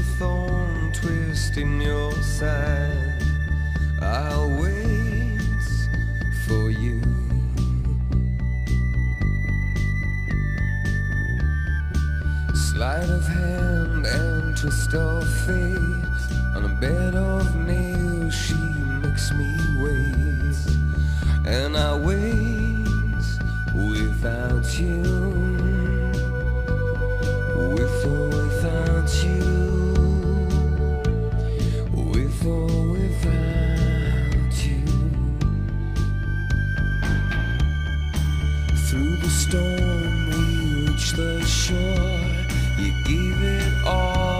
thorn twist in your side. I'll wait for you. Sleight of hand and twist of fate. On a bed of nails she makes me wait. And I wait without you. With or without you. With or without you. Through the storm we reach the shore. You gave it all